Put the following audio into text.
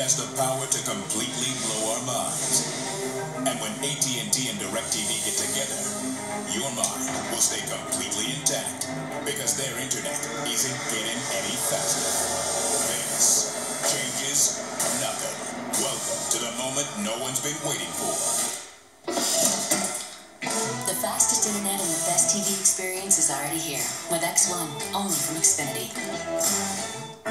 has the power to completely blow our minds. And when AT&T and DirecTV get together, your mind will stay completely intact because their internet isn't getting any faster. This changes nothing. Welcome to the moment no one's been waiting for. The fastest internet and the best TV experience is already here with X1, only from Xfinity.